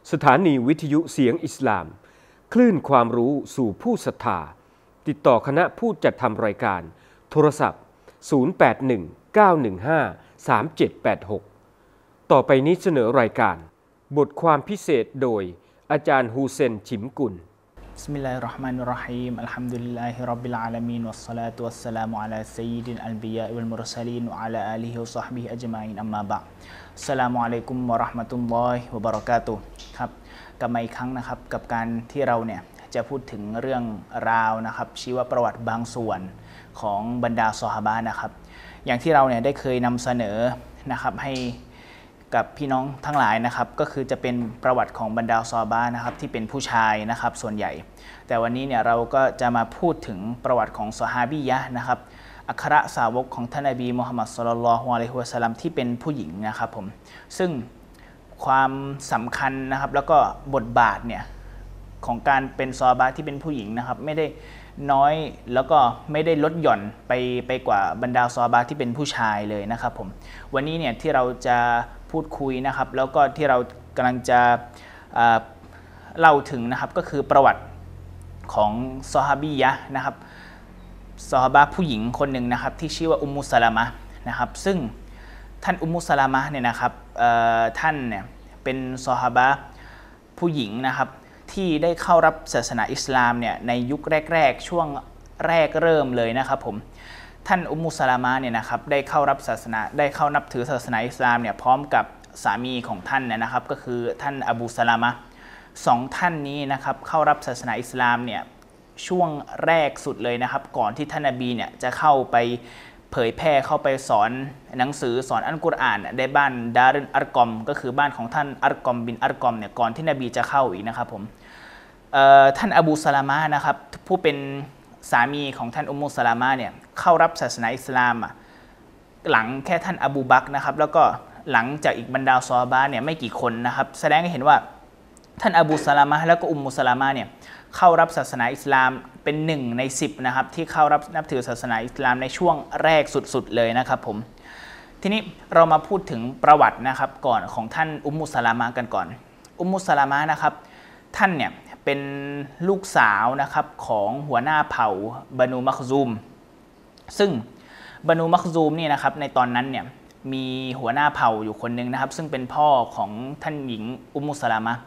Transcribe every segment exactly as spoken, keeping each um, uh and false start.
สถานีวิทยุเสียงอิสลามคลื่นความรู้สู่ผู้ศรัทธาติดต่อคณะผู้จัดทำรายการโทรศัพท์ศูนย์ แปด หนึ่ง เก้า หนึ่ง ห้า สาม เจ็ด แปด หกต่อไปนี้เสนอรายการบทความพิเศษโดยอาจารย์ฮูเซนฉิมกุลบิสมิลลาฮิรเราะห์มานิรเราะฮีมอัลฮัมดุลิลลาฮิร็อบบิลอาลามีนวัสศอลาตุวัสสลามุอะลาซัยยิดิลอันบิยาอิวัลมุรสลีนวะอะลาอาลิฮิวะศอฮบิฮิอัจมาอีนอัมมาบะอ์อัสสลามุอะลัยกุมวะเราะห์มะตุลลอฮิวะบะเราะกาตุฮ์ครับกลับมาอีกครั้งนะครับกับการที่เราเนี่ยจะพูดถึงเรื่องราวนะครับชีวประวัติบางส่วนของบรรดาซอฮาบะห์นะครับอย่างที่เราเนี่ยได้เคยนำเสนอนะครับให้กับพี่น้องทั้งหลายนะครับก็คือจะเป็นประวัติของบรรดาซอฮาบะห์นะครับที่เป็นผู้ชายนะครับส่วนใหญ่แต่วันนี้เนี่ยเราก็จะมาพูดถึงประวัติของซอฮาบียะห์นะครับอัครสาวกของท่านนบีมุฮัมมัดศ็อลลัลลอฮุอะลัยฮิวะซัลลัมที่เป็นผู้หญิงนะครับผมซึ่งความสำคัญนะครับแล้วก็บทบาทเนี่ยของการเป็นซอฮาบะห์ที่เป็นผู้หญิงนะครับไม่ได้น้อยแล้วก็ไม่ได้ลดหย่อนไปไปกว่าบรรดาซอฮาบะห์ที่เป็นผู้ชายเลยนะครับผมวันนี้เนี่ยที่เราจะพูดคุยนะครับแล้วก็ที่เรากำลังจะเล่าถึงนะครับก็คือประวัติของซอฮาบียะห์นะครับซอฮาบะห์ผู้หญิงคนหนึ่งนะครับที่ชื่อว่าอุมมุสลามะห์นะครับซึ่งท่านอุมมุสลามะห์เนี่ยนะครับท่านเนี่ยเป็นซอฮาบะห์ผู้หญิงนะครับที่ได้เข้ารับศาสนาอิสลามเนี่ยในยุคแรกๆช่วงแรกเริ่มเลยนะครับผมท่านอุมมุสลามะห์เนี่ยนะครับได้เข้ารับศาสนาได้เข้านับถือศาสนาอิสลามเนี่ยพร้อมกับสามีของท่านเนี่ยนะครับก็คือท่านอบูสลามะห์สองท่านนี้นะครับเข้ารับศาสนาอิสลามเนี่ยช่วงแรกสุดเลยนะครับก่อนที่ท่านนบีเนี่ยจะเข้าไปเผยแพร่เข้าไปสอนหนังสือสอนอัลกุรอานในบ้านดารุนอัรกอมก็คือบ้านของท่านอัรกอมบินอัรกอมเนี่ยก่อนที่นบีจะเข้าอีกนะครับผมท่านอบูสลามะห์นะครับผู้เป็นสามีของท่านอุมมุสลามะห์เนี่ยเข้ารับศาสนาอิสลามหลังแค่ท่านอบูบักรนะครับแล้วก็หลังจากอีกบรรดาซอฮาบะห์เนี่ยไม่กี่คนนะครับแสดงให้เห็นว่าท่านอบูสลามะห์แล้วก็อุมมุสลามะห์เนี่ยเข้ารับศาสนาอิสลามเป็นหนึ่งในสิบนะครับที่เข้ารับนับถือศาสนาอิสลามในช่วงแรกสุดๆเลยนะครับผมทีนี้เรามาพูดถึงประวัตินะครับก่อนของท่านอุมมุสลามะห์กันก่อนอุมมุสลามะห์นะครับท่านเนี่ยเป็นลูกสาวนะครับของหัวหน้าเผ่าบานูมักซูมซึ่งบานูมักซูมนี่นะครับในตอนนั้นเนี่ยมีหัวหน้าเผ่าอยู่คนหนึ่งนะครับซึ่งเป็นพ่อของท่านหญิงอุมมุสลามะห์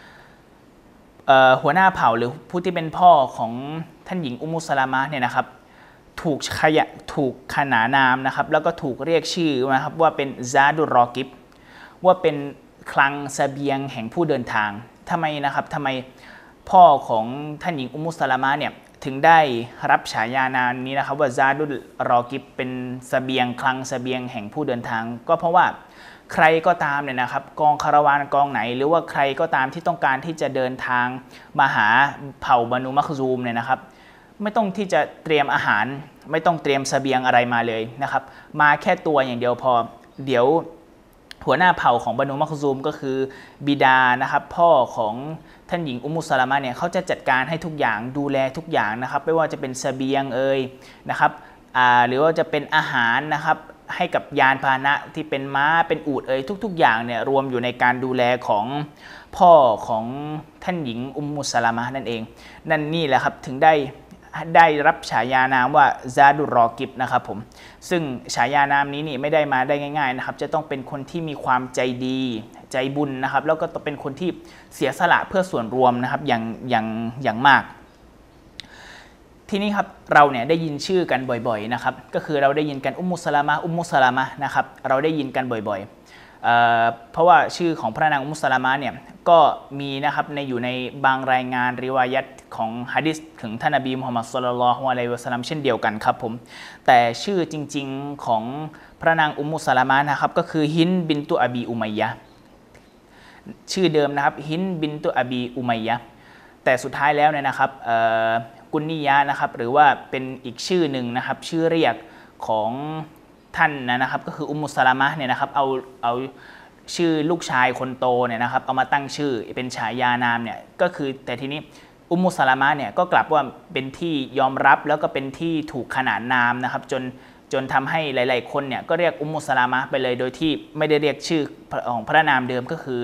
หัวหน้าเผ่าหรือผู้ที่เป็นพ่อของท่านหญิงอุมมุสลามะห์เนี่ยนะครับถูกขยะถูกขนานนามนะครับแล้วก็ถูกเรียกชื่อนะครับว่าเป็นซาดุรรอกิบว่าเป็นคลังเสบียงแห่งผู้เดินทางทำไมนะครับทำไมพ่อของท่านหญิงอุมมุสลามะห์เนี่ยถึงได้รับฉายานามนี้นะครับว่าซาดุรอกิบเป็นเสบียงคลังเสบียงแห่งผู้เดินทางก็เพราะว่าใครก็ตามเนี่ยนะครับกองคาราวานกองไหนหรือว่าใครก็ตามที่ต้องการที่จะเดินทางมาหาเผ่าบานูมักซูมเนี่ยนะครับไม่ต้องที่จะเตรียมอาหารไม่ต้องเตรียมเสบียงอะไรมาเลยนะครับมาแค่ตัวอย่างเดียวพอเดี๋ยวหัวหน้าเผ่าของบานูมักซูมก็คือบิดานะครับพ่อของท่านหญิงอุมมุสลามะห์เนี่ยเขาจะจัดการให้ทุกอย่างดูแลทุกอย่างนะครับไม่ว่าจะเป็นเสบียงเอ่ยนะครับหรือว่าจะเป็นอาหารนะครับให้กับยานพาหนะที่เป็นม้าเป็นอูฐเอ่ยทุกๆอย่างเนี่ยรวมอยู่ในการดูแลของพ่อของท่านหญิงอุมมุสลามะห์นั่นเองนั่นนี่แหละครับถึงได้ได้รับฉายานามว่าซาดุรอกิบนะครับผมซึ่งฉายานามนี้นี่ไม่ได้มาได้ง่ายๆนะครับจะต้องเป็นคนที่มีความใจดีใจบุญนะครับแล้วก็ต้องเป็นคนที่เสียสละเพื่อส่วนรวมนะครับอย่างอย่างอย่างมากทีนี้ครับเราเนี่ยได้ยินชื่อกันบ่อยๆนะครับก็คือเราได้ยินกันอุมมุสลามะห์อุมมุสลามะห์นะครับเราได้ยินกันบ่อยๆ เอ่อ เพราะว่าชื่อของพระนางอุมมุสลามะห์เนี่ยก็มีนะครับในอยู่ในบางรายงานริวายัตของหะดีษถึงท่านนบีมุฮัมมัดศ็อลลัลลอฮุอะลัยฮิวะซัลลัมเช่นเดียวกันครับผมแต่ชื่อจริงๆของพระนางอุมมุสลามะห์นะครับก็คือฮินบินตุอบีอุมัยยะห์ชื่อเดิมนะครับฮินบินตุอบีอุมัยยะห์แต่สุดท้ายแล้วเนี่ยนะครับกุนนียะนะครับหรือว่าเป็นอีกชื่อหนึ่งนะครับชื่อเรียกของท่านนะครับก็คืออุมมุสลามะห์เนี่ยนะครับเอาเอาชื่อลูกชายคนโตเนี่ยนะครับเอามาตั้งชื่อเป็นฉายานามเนี่ยก็คือแต่ทีนี้อุมมุสลามะห์เนี่ยก็กลับว่าเป็นที่ยอมรับแล้วก็เป็นที่ถูกขนานนามนะครับจนจนทำให้หลายๆคนเนี่ยก็เรียกอุมมุสลามะห์ไปเลยโดยที่ไม่ได้เรียกชื่อของพระนามเดิมก็คือ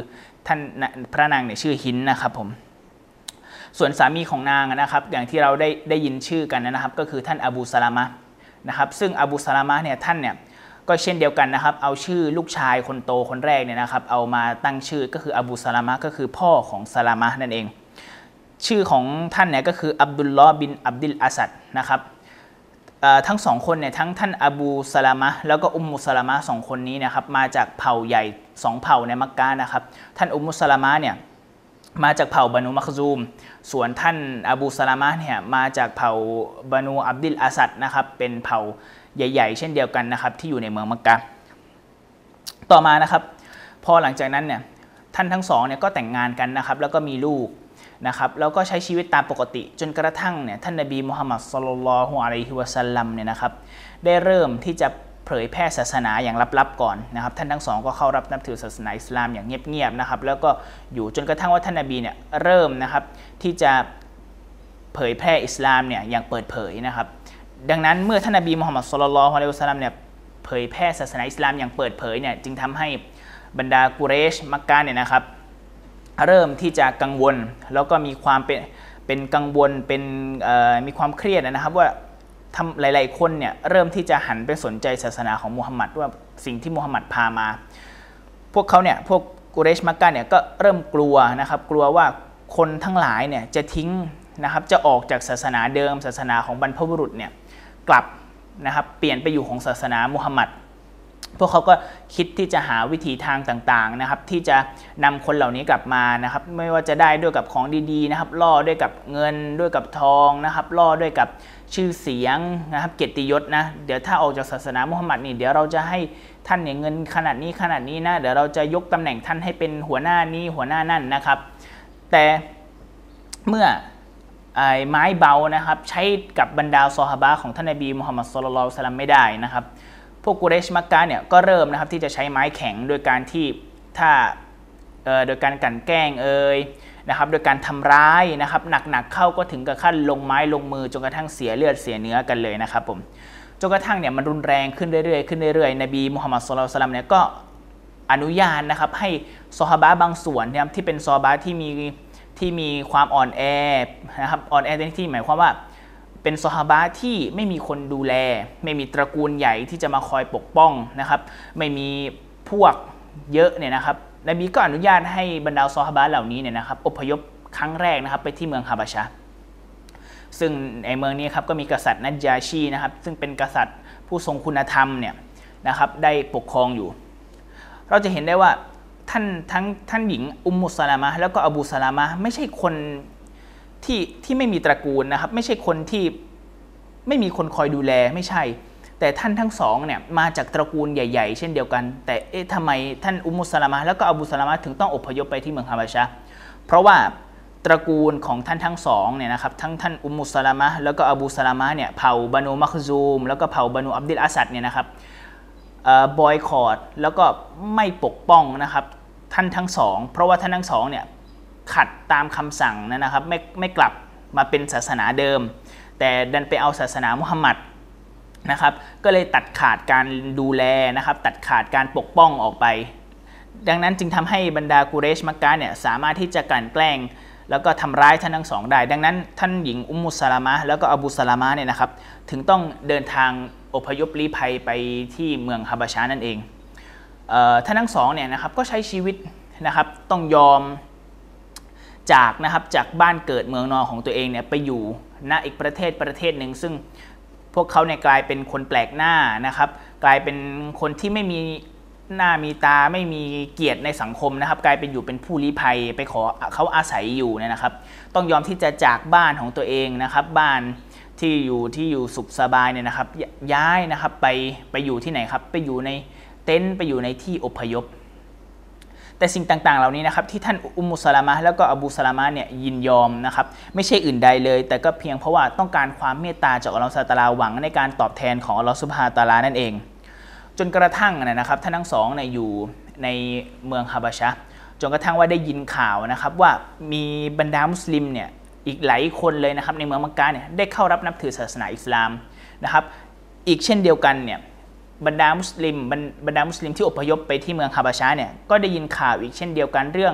ท่านพระนางเนี่ยชื่อฮินนะครับผมส่วนสามีของนางนะครับอย่างที่เราได้ได้ยินชื่อกันนะครับก็คือท่านอบูซาลามะนะครับซึ่งอบูซาลามะเนี่ยท่านเนี่ยก็เช่นเดียวกันนะครับเอาชื่อลูกชายคนโตคนแรกเนี่ยนะครับเอามาตั้งชื่อก็คืออบูซาลามะก็คือพ่อของซาลามะนั่นเองชื่อของท่านเนี่ยก็คืออับดุลลอฮ์บินอับดิลอาสัดนะครับทั้งสองคนเนี่ยทั้งท่านอบูซาลามะแล้วก็อุมมุซาลามะสองคนนี้นะครับมาจากเผ่าใหญ่สองเผ่าในมักกะนะครับท่านอุมมุซาลามะเนี่ยมาจากเผ่าบานูมักซูมส่วนท่านอบูซาลามะเนี่ยมาจากเผ่าบานูอับดิลอาสัดนะครับเป็นเผ่าใหญ่ๆเช่นเดียวกันนะครับที่อยู่ในเมืองมักกะต่อมานะครับพอหลังจากนั้นเนี่ยท่านทั้งสองเนี่ยก็แต่งงานกันนะครับแล้วก็มีลูกนะครับแล้วก็ใช้ชีวิตตามปกติจนกระทั่งเนี่ยท่านนบีมุฮัมมัดศ็อลลัลลอฮุอะลัยฮิวะซัลลัมเนี่ยนะครับได้เริ่มที่จะเผยแพร่ศาสนาอย่างลับๆก่อนนะครับท่านทั้งสองก็เข้ารับนับถือศาสนาอิสลามอย่างเงียบๆนะครับแล้วก็อยู่จนกระทั่งว่าท่านนบีเนี่ยเริ่มนะครับที่จะเผยแพร่อิสลามเนี่ยอย่างเปิดเผยนะครับดังนั้นเมื่อท่านนบีมุฮัมมัดศ็อลลัลลอฮุอะลัยฮิวะซัลลัมเนี่ยเผยแพร่ศาสนาอิสลามอย่างเปิดเผยเนี่ยจึงทำให้บรรดากุเรชมักกะเนี่ยนะครับเริ่มที่จะกังวลแล้วก็มีความเป็นเป็นกังวลเป็นมีความเครียดนะครับว่าทำหลายๆคนเนี่ยเริ่มที่จะหันไปสนใจศาสนาของมุฮัมมัดว่าสิ่งที่มุฮัมมัดพามาพวกเขาเนี่ยพวกกุเรชมักกะเนี่ยก็เริ่มกลัวนะครับกลัวว่าคนทั้งหลายเนี่ยจะทิ้งนะครับจะออกจากศาสนาเดิมศาสนาของบรรพบุรุษเนี่ยกลับนะครับเปลี่ยนไปอยู่ของศาสนามุฮัมมัดพวกเขาก็คิดที่จะหาวิธีทางต่างๆนะครับที่จะนำคนเหล่านี้กลับมานะครับไม่ว่าจะได้ด้วยกับของดีๆนะครับล่อด้วยกับเงินด้วยกับทองนะครับล่อด้วยกับชื่อเสียงนะครับเกียรติยศนะเดี๋ยวถ้าออกจากศาสนามุฮัมมัดนี่เดี๋ยวเราจะให้ท่านเนี่ยเงินขนาดนี้ขนาดนี้นะเดี๋ยวเราจะยกตำแหน่งท่านให้เป็นหัวหน้านี้หัวหน้านั่นนะครับแต่เมื่อไม้เบานะครับใช้กับบรรดาซอฮาบะห์ของท่านนบีมุฮัมมัดศ็อลลัลลอฮุอะลัยฮิวะซัลลัมไม่ได้นะครับพวกกุเรชมักกะเนี่ยก็เริ่มนะครับที่จะใช้ไม้แข็งโดยการที่ถ้าโดยการกลั่นแกล้งเอ่ยนะครับโดยการทำร้ายนะครับหนักๆเข้าก็ถึงกับขั้นลงไม้ลงมือจนกระทั่งเสียเลือดเสียเนื้อกันเลยนะครับผมจนกระทั่งเนี่ยมันรุนแรงขึ้นเรื่อยๆขึ้นเรื่อยๆนบีมุฮัมมัดศ็อลลัลลอฮุอะลัยฮิวะซัลลัมเนี่ยก็อนุญาตนะครับให้ซอฮาบะห์บางส่วนนะครับที่เป็นซอฮาบะห์ที่มีที่มีความอ่อนแอนะครับอ่อนแอในที่หมายความว่าเป็นซอฮาบะห์ที่ไม่มีคนดูแลไม่มีตระกูลใหญ่ที่จะมาคอยปกป้องนะครับไม่มีพวกเยอะเนี่ยนะครับนบีก็อนุญาตให้บรรดาซอฮาบะห์เหล่านี้เนี่ยนะครับอพยพครั้งแรกนะครับไปที่เมืองฮาบะชะห์ซึ่งในเมืองนี้ครับก็มีกษัตริย์นัจญาชีนะครับซึ่งเป็นกษัตริย์ผู้ทรงคุณธรรมเนี่ยนะครับได้ปกครองอยู่เราจะเห็นได้ว่าท่านทั้งท่านหญิงอุมมุซาลามะห์แล้วก็อบูซาลามะห์ไม่ใช่คนที่ที่ไม่มีตระกูลนะครับไม่ใช่คนที่ไม่มีคนคอยดูแลไม่ใช่แต่ท่านทั้งสองเนี่ยมาจากตระกูลใหญ่ๆเช่นเดียวกันแต่เอ๊ะทำไมท่านอุมมุซาลามะห์แล้วก็อบูซาลามะห์ถึงต้องอพยพไปที่เมืองฮาบะชะห์เพราะว่าตระกูลของท่านทั้งสองเนี่ยนะครับทั้งท่านอุมมุซาลามะห์แล้วก็อบูซาลามะห์เนี่ยเผ่าบานูมักซูมแล้วก็เผ่าบานูอับดิลอาสัดเนี่ยนะครับบอยคอตแล้วก็ไม่ปกป้องนะครับท่านทั้งสองเพราะว่าท่านทั้งสองเนี่ยขัดตามคำสั่งนะครับไม่ไม่กลับมาเป็นศาสนาเดิมแต่ดันไปเอาศาสนามุฮัมมัดนะครับก็เลยตัดขาดการดูแลนะครับตัดขาดการปกป้องออกไปดังนั้นจึงทำให้บรรดากุเรชมักกะเนี่ยสามารถที่จะกลั่นแกล้งแล้วก็ทำร้ายท่านทั้งสองได้ดังนั้นท่านหญิงอุมมุซาลามะห์แล้วก็อบูซาลามะห์เนี่ยนะครับถึงต้องเดินทางอพยพลี้ภัยไปที่เมืองฮาบะชะห์นั่นเองเอ่อท่านทั้งสองเนี่ยนะครับก็ใช้ชีวิตนะครับต้องยอมจากนะครับจากบ้านเกิดเมืองนอนของตัวเองเนี่ยไปอยู่ณอีกประเทศประเทศหนึ่งซึ่งพวกเขาเนี่ยกลายเป็นคนแปลกหน้านะครับกลายเป็นคนที่ไม่มีหน้ามีตาไม่มีเกียรติในสังคมนะครับกลายเป็นอยู่เป็นผู้ลี้ภัยไปขอเขาอาศัยอยู่เนี่ยนะครับต้องยอมที่จะจากบ้านของตัวเองนะครับบ้านที่อยู่ที่อยู่สุขสบายเนี่ยนะครับย้ายนะครับไปไปอยู่ที่ไหนครับไปอยู่ในเต็นท์ไปอยู่ในที่อพยพแต่สิ่งต่างๆเหล่านี้นะครับที่ท่านอุมมุซาลามะห์แล้วก็อบูซาลามะห์เนี่ยยินยอมนะครับไม่ใช่อื่นใดเลยแต่ก็เพียงเพราะว่าต้องการความเมตตาจากอัลเลาะห์ซุบฮานะฮูวะตะอาลาหวังในการตอบแทนของอัลเลาะห์ซุบฮานะฮูวะตะอาลานั่นเองจนกระทั่งนะครับท่านทั้งสองเนี่ยอยู่ในเมืองฮาบะชะห์จนกระทั่งว่าได้ยินข่าวนะครับว่ามีบรรดามุสลิมเนี่ยอีกหลายคนเลยนะครับในเมืองมักกะเนี่ยได้เข้ารับนับถือศาสนาอิสลามนะครับอีกเช่นเดียวกันเนี่ยบรรดามุสลิมบรรดามุสลิมที่อพยพไปที่เมืองฮาบะชะห์เนี่ยก็ได้ยินข่าวอีกเช่นเดียวกันเรื่อง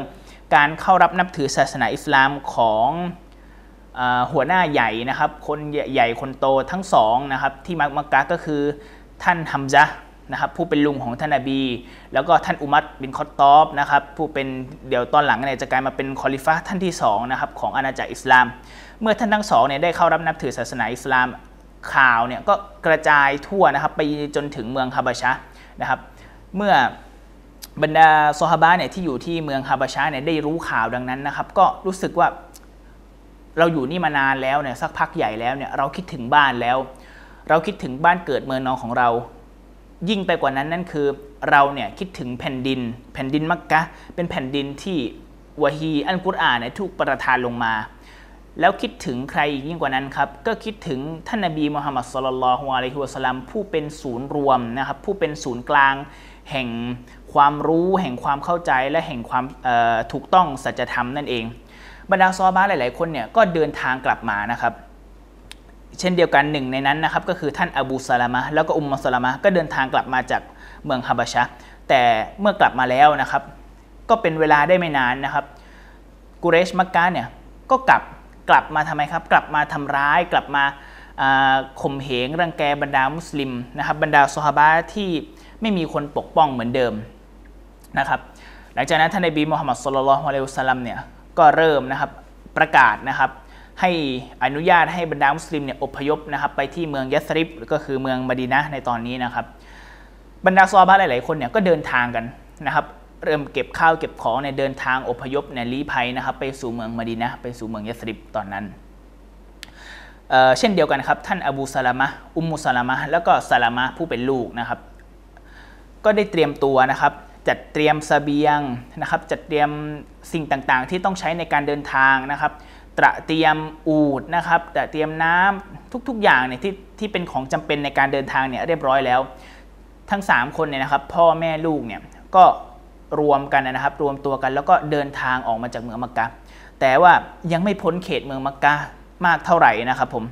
การเข้ารับนับถือศาสนาอิสลามของหัวหน้าใหญ่นะครับคนใหญ่คนโตทั้งสองนะครับที่มักกะก็คือท่านฮัมซะห์นะครับผู้เป็นลุงของท่านนบีแล้วก็ท่านอุมัรบินคอฏฏอบนะครับผู้เป็นเดี๋ยวตอนหลังเนี่ยจะกลายมาเป็นคอลิฟะห์ท่านที่สองนะครับของอาณาจักรอิสลามเมื่อท่านทั้งสองเนี่ยได้เข้ารับนับถือศาสนาอิสลามข่าวเนี่ยก็กระจายทั่วนะครับไปจนถึงเมืองฮาบะชะห์นะครับเมื่อบรรดาซอฮาบะห์เนี่ยที่อยู่ที่เมืองฮาบะชะห์เนี่ยได้รู้ข่าวดังนั้นนะครับก็รู้สึกว่าเราอยู่นี่มานานแล้วเนี่ยสักพักใหญ่แล้วเนี่ยเราคิดถึงบ้านแล้วเราคิดถึงบ้านเกิดเมืองนอนของเรายิ่งไปกว่านั้นนั่นคือเราเนี่ยคิดถึงแผ่นดินแผ่นดินมักกะเป็นแผ่นดินที่วะฮีอัลกุรอานเนี่ยถูกประทานลงมาแล้วคิดถึงใครยิ่งกว่านั้นครับก็คิดถึงท่านนบีมุฮัมมัดศ็อลลัลลอฮุอะลัยฮิวะซัลลัมผู้เป็นศูนย์รวมนะครับผู้เป็นศูนย์กลางแห่งความรู้แห่งความเข้าใจและแห่งความถูกต้องสัจธรรมนั่นเองบรรดาซอฮาบะห์หลายๆคนเนี่ยก็เดินทางกลับมานะครับเช่นเดียวกันหนึ่งในนั้นนะครับก็คือท่านอบูซะลามะห์แล้วก็อุมมุสะลามะห์ก็เดินทางกลับมาจากเมืองฮาบะชะห์แต่เมื่อกลับมาแล้วนะครับก็เป็นเวลาได้ไม่นานนะครับกุเรชมักกะเนี่ยก็กลับกลับมาทำไมครับกลับมาทำร้ายกลับมาข่มเหงรังแกบรรดามุสลิมนะครับบรรดาซอฮาบะห์ที่ไม่มีคนปกป้องเหมือนเดิมนะครับหลังจากนั้นท่านนบีมุฮัมมัดศ็อลลัลลอฮุอะลัยฮิวะซัลลัมเนี่ยก็เริ่มนะครับประกาศนะครับให้อนุญาตให้บรรดามุสลิมเนี่ยอพยพนะครับไปที่เมืองยัสริบก็คือเมืองมะดีนะห์ในตอนนี้นะครับบรรดาซอฮาบะห์หลายๆคนเนี่ยก็เดินทางกันนะครับเริ่มเก็บข้าวเก็บของเนี่ยเดินทางอพยพเนี่ยลี้ภัยนะครับไปสู่เมืองมะดีนะห์ไปสู่เมืองยัสริบตอนนั้น เ, เช่นเดียวกันครับท่านอบูซะลามะห์อุมมุสะลามะห์แล้วก็ซะลามะห์ผู้เป็นลูกนะครับก็ได้เตรียมตัวนะครับจัดเตรียมเสบียงนะครับจัดเตรียมสิ่งต่างๆที่ต้องใช้ในการเดินทางนะครับตระเตรียมอูฐนะครับตระเตรียมน้ำทุกๆอย่างเนี่ยที่ที่เป็นของจำเป็นในการเดินทางเนี่ยเรียบร้อยแล้วทั้งสามคนเนี่ยนะครับพ่อแม่ลูกเนี่ยก็รวมกันนะครับรวมตัวกันแล้วก็เดินทางออกมาจากเมืองมักกะห์แต่ว่ายังไม่พ้นเขตเมืองมักกะห์มากเท่าไหร่นะครับผม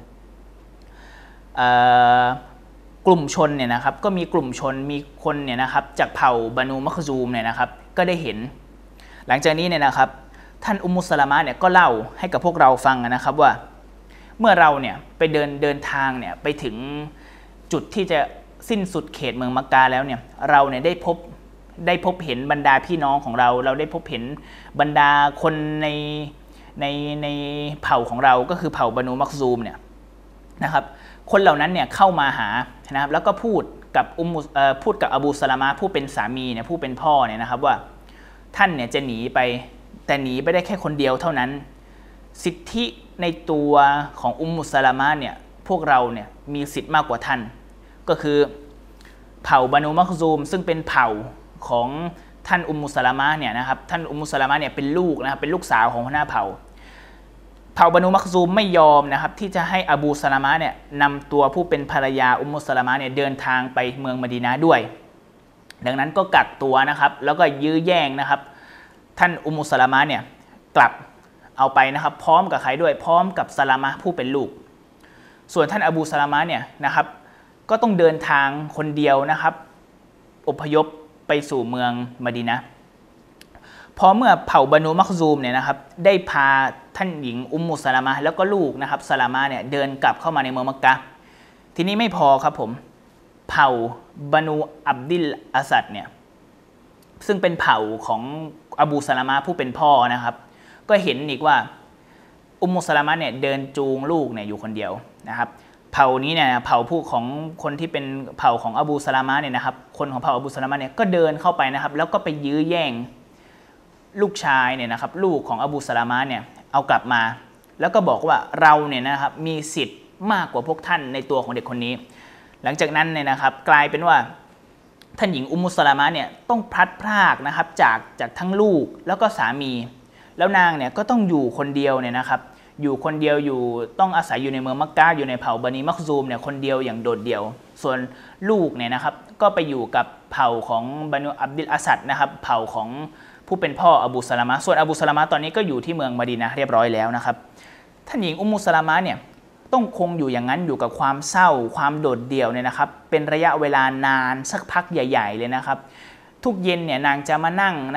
กลุ่มชนเนี่ยนะครับก็มีกลุ่มชนมีคนเนี่ยนะครับจากเผ่าบานูมัคซูมเนี่ยนะครับก็ได้เห็นหลังจากนี้เนี่ยนะครับท่านอุมมุสะลามะห์เนี่ยก็เล่าให้กับพวกเราฟังนะครับว่าเมื่อเราเนี่ยไปเดินเดินทางเนี่ยไปถึงจุดที่จะสิ้นสุดเขตเมืองมักกะห์แล้วเนี่ยเราเนี่ยได้พบได้พบเห็นบรรดาพี่น้องของเราเราได้พบเห็นบรรดาคนในในในเผ่าของเราก็คือเผ่าบานูมัคซูมเนี่ยนะครับคนเหล่านั้นเนี่ยเข้ามาหานะครับแล้วก็พูดกับอุมมุเอ่อพูดกับอบูซะลามะห์ผู้เป็นสามีเนี่ยผู้เป็นพ่อเนี่ยนะครับว่าท่านเนี่ยจะหนีไปแต่หนีไปได้แค่คนเดียวเท่านั้นสิทธิในตัวของอุมมุสะลามะห์เนี่ยพวกเราเนี่ยมีสิทธิ์มากกว่าท่านก็คือเผ่าบานูมัคซูมซึ่งเป็นเผ่าของท่านอุมมุสะลามะห์เนี่ยนะครับท่านอุมมุสะลามะห์เนี่ยเป็นลูกนะครับเป็นลูกสาวของหัวหน้าเผ่าเผ่าบานูมัคซูมไม่ยอมนะครับที่จะให้อบูซะลามะห์เนี่ยนำตัวผู้เป็นภรรยาอุมมุสะลามะห์เนี่ยเดินทางไปเมืองมะดีนะห์ด้วยดังนั้นก็กักตัวนะครับแล้วก็ยื้อแย่งนะครับท่านอุมมุสะลามะห์เนี่ยกลับเอาไปนะครับพร้อมกับใครด้วยพร้อมกับซะลามะห์ผู้เป็นลูกส่วนท่านอบูซะลามะห์เนี่ยนะครับก็ต้องเดินทางคนเดียวนะครับอพยพไปสู่เมืองมะดีนะห์พอเมื่อเผ่าบานูมัคซูมเนี่ยนะครับได้พาท่านหญิงอุมมุสะลามะห์แล้วก็ลูกนะครับซะลามะห์เนี่ยเดินกลับเข้ามาในเมืองมักกะห์ทีนี้ไม่พอครับผมเผ่าบานูอับดิลอาซัดเนี่ยซึ่งเป็นเผ่าของอบูซะลามะห์ผู้เป็นพ่อนะครับก็เห็นอีกว่าอุมมุสะลามะห์เนี่ยเดินจูงลูกเนี่ยอยู่คนเดียวนะครับเผ่านี้เนี่ยเผ่าผู้ของคนที่เป็นเผ่าของอบูซะลามะห์เนี่ยนะครับคนของเผ่าอบูซะลามะห์เนี่ยก็เดินเข้าไปนะครับแล้วก็ไปยื้อแย่งลูกชายเนี่ยนะครับลูกของอบูซะลามะห์เนี่ยเอากลับมาแล้วก็บอกว่าเราเนี่ยนะครับมีสิทธิ์มากกว่าพวกท่านในตัวของเด็กคนนี้หลังจากนั้นเนี่ยนะครับกลายเป็นว่าท่านหญิงอุมมุสะลามะห์เนี่ยต้องพลัดพรากนะครับจากจากทั้งลูกแล้วก็สามีแล้วนางเนี่ยก็ต้องอยู่คนเดียวเนี่ยนะครับอยู่คนเดียวอยู่ต้องอาศัยอยู่ในเมืองมักกะห์อยู่ในเผ่าบานีมัคซูมเนี่ยคนเดียวอย่างโดดเดี่ยวส่วนลูกเนี่ยนะครับก็ไปอยู่กับเผ่าของบานูอับดิลอาซัดนะครับเผ่าของผู้เป็นพ่ออบูซะลามะห์ส่วนอบูซะลามะห์ตอนนี้ก็อยู่ที่เมืองมะดีนะห์เรียบร้อยแล้วนะครับท่านหญิงอุมมุสะลามะห์เนี่ยต้องคงอยู่อย่างนั้นอยู่กับความเศร้าความโดดเดี่ยวเนี่ยนะครับเป็นระยะเวลานานสักพักใหญ่ๆเลยนะครับทุกเย็นเนี่ยนางจะมานั่งนะครับ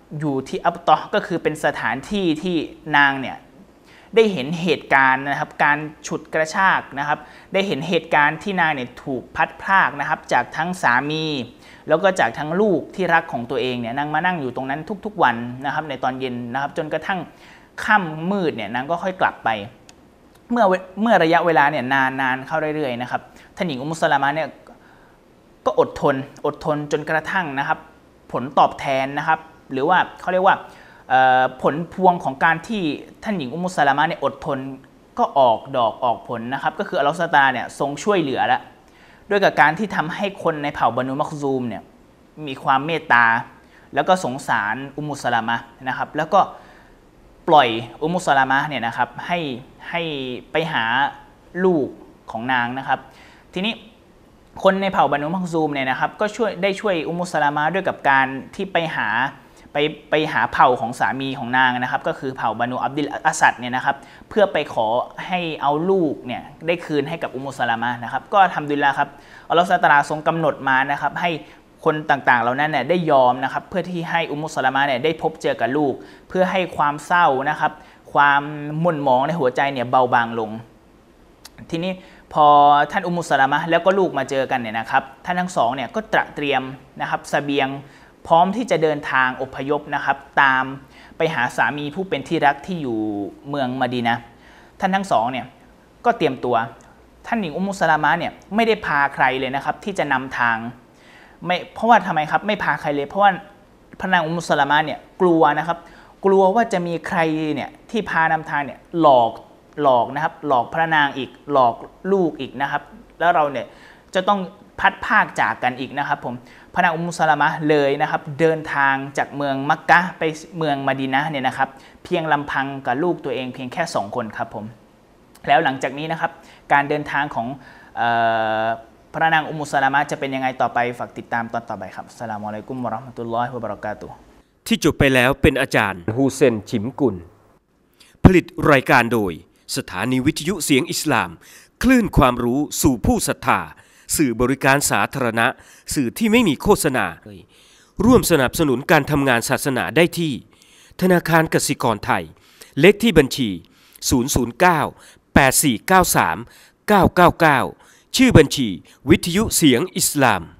อยู่ที่อับตอก็คือเป็นสถานที่ที่นางเนี่ยได้เห็นเหตุการณ์นะครับการฉุดกระชากนะครับได้เห็นเหตุการณ์ที่นางเนี่ยถูกพัดพรากนะครับจากทั้งสามีแล้วก็จากทั้งลูกที่รักของตัวเองเนี่ยนางมานั่งอยู่ตรงนั้นทุกๆวันนะครับในตอนเย็นนะครับจนกระทั่งค่ำมืดเนี่ยนางก็ค่อยกลับไปเมื่อเมื่อระยะเวลาเนี่ยนานนานเข้าเรื่อยๆนะครับท่านหญิงอุมมุสลามะเนี่ยก็อดทนอดทนจนกระทั่งนะครับผลตอบแทนนะครับหรือว่าเขาเรียกว่าผลพวงของการที่ท่านหญิงอุมมุสลามะเนี่ยอดทนก็ออกดอกออกผลนะครับก็คืออัลลอฮฺซุบฮานะฮูวะตะอาลาเนี่ยทรงช่วยเหลือแล้วด้วยกับการที่ทำให้คนในเผ่าบานูมักซูมเนี่ยมีความเมตตาแล้วก็สงสารอุมมุสลามะนะครับแล้วก็ปล่อยอุมมุสลามะเนี่ยนะครับให้ให้ไปหาลูกของนางนะครับทีนี้คนในเผ่าบานูมักซูมเนี่ยนะครับก็ช่วยได้ช่วยอุมมุสลามะด้วยกับการที่ไปหาไปไปหาเผ่าของสามีของนางนะครับก็คือเผ่าบานูอับดิลอัสซัดเนี่ยนะครับเพื่อไปขอให้เอาลูกเนี่ยได้คืนให้กับอุมมุสลามะนะครับก็ทำดุลิลละห์ครับอัลลอฮฺซุบฮานะฮูวะตะอาลาทรงกำหนดมานะครับให้คนต่างๆเหล่านั้นเนี่ยได้ยอมนะครับเพื่อที่ให้อุมมุสลามะเนี่ยได้พบเจอกับลูกเพื่อให้ความเศร้านะครับความหม่นหมองในหัวใจเนี่ยเบาบางลงทีนี้พอท่านอุมมุสลามะแล้วก็ลูกมาเจอกันเนี่ยนะครับท่านทั้งสองเนี่ยก็ตระเตรียมนะครับเสบียงพร้อมที่จะเดินทางอพยพนะครับตามไปหาสามีผู้เป็นที่รักที่อยู่เมืองมะดีนะห์ท่านทั้งสองเนี่ยก็เตรียมตัวท่านหญิงอุมมุสลามะเนี่ยไม่ได้พาใครเลยนะครับที่จะนำทางไม่เพราะว่าทำไมครับไม่พาใครเลยเพราะว่าพระนางอุมมุสลามะเนี่ยกลัวนะครับกลัวว่าจะมีใครเนี่ยที่พานำทางเนี่ยหลอกหลอกนะครับหลอกพระนางอีกหลอกลูกอีกนะครับแล้วเราเนี่ยจะต้องพัดภาคจากกันอีกนะครับผมพระนางอุมมุสลามะเลยนะครับเดินทางจากเมืองมักกะฮ์ไปเมืองมะดีนะห์เนี่ยนะครับเพียงลำพังกับลูกตัวเองเพียงแค่สองคนครับผมแล้วหลังจากนี้นะครับการเดินทางของเอ่อพระนางอุมมุสลามะจะเป็นยังไงต่อไปฝากติดตามตอนต่อไปครับอัสสลามุอะลัยกุมวะเราะห์มะตุลลอฮิวะบะเราะกาตุฮ์ที่จบไปแล้วเป็นอาจารย์ฮูเซนฉิมกุลผลิตรายการโดยสถานีวิทยุเสียงอิสลามคลื่นความรู้สู่ผู้ศรัทธาสื่อบริการสาธารณะสื่อที่ไม่มีโฆษณาร่วมสนับสนุนการทำงานศาสนาได้ที่ธนาคารกสิกรไทยเลขที่บัญชีศูนย์ ศูนย์ เก้า แปด สี่ เก้า สาม เก้า เก้า เก้าชื่อบัญชีวิทยุเสียงอิสลาม